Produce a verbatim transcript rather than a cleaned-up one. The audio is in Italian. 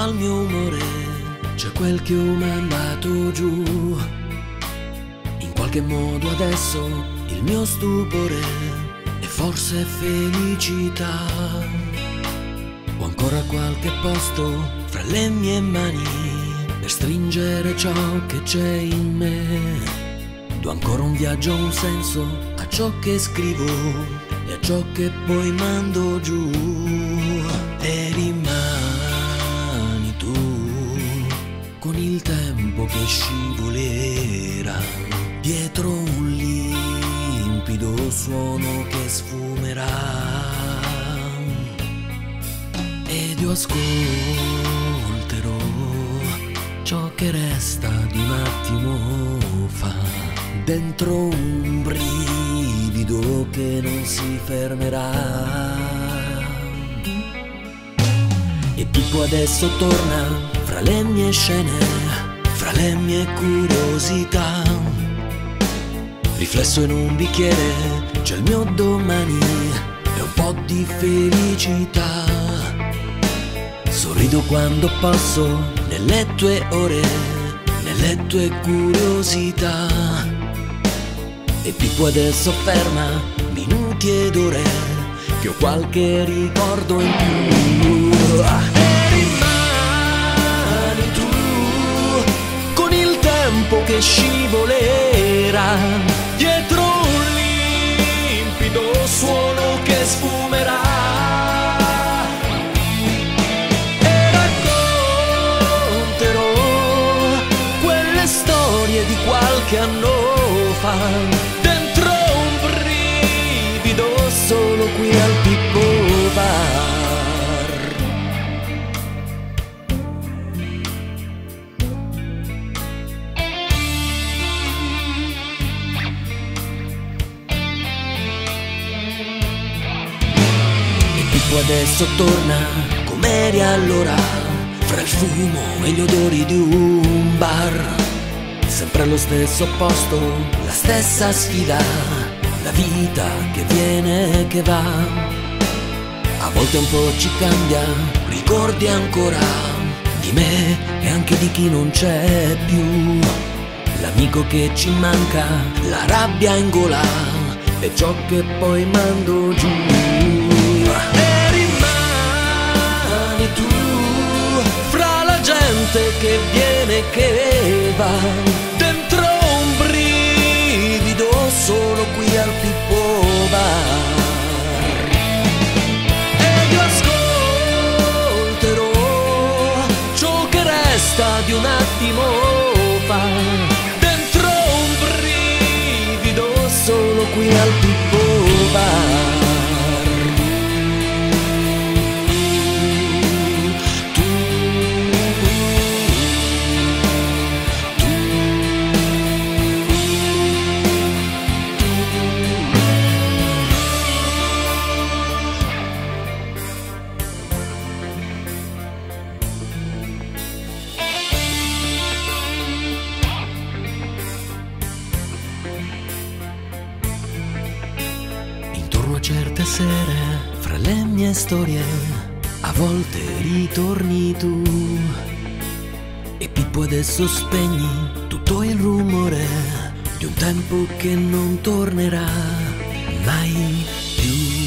al mio umore c'è quel che ho mandato giù. In qualche modo adesso il mio stupore è forse felicità. Ho ancora qualche posto fra le mie mani per stringere ciò che c'è in me. Do ancora un viaggio, un senso a ciò che scrivo e a ciò che poi mando giù. E rimani tu con il tempo che scivolerà dietro un limpido suono che sfumerà. Ed io ascolterò ciò che resta di un attimo fa, dentro un brivido che non si fermerà. E Pippo adesso torna fra le mie scene, fra le mie curiosità. Riflesso in un bicchiere c'è il mio domani e un po' di felicità. Sorrido quando posso nelle tue ore, nelle tue curiosità. E Pippo adesso ferma minuti ed ore che ho qualche ricordo in più. E rimani tu con il tempo che scivolerà dietro un limpido suono che sfumerà. E racconterò quelle storie di qualche anno fa, dentro un brivido solo qui al Pippo Bar. E Pippo adesso torna com'eri allora, fra il fumo e gli odori di un bar. Sempre allo stesso posto, la stessa sfida, la vita che viene e che va. A volte un po' ci cambia, ricordi ancora di me e anche di chi non c'è più. L'amico che ci manca, la rabbia in gola e ciò che poi mando giù. E rimani tu fra la gente che viene e che va, dentro un brivido solo qui al Pippo Bar. Ed io ascolterò ciò che resta di un attimo fa, dentro un brivido solo qui al Pippo Bar. Certe sere, fra le mie storie, a volte ritorni tu. E Pippo adesso spegni tutto il rumore di un tempo che non tornerà mai più.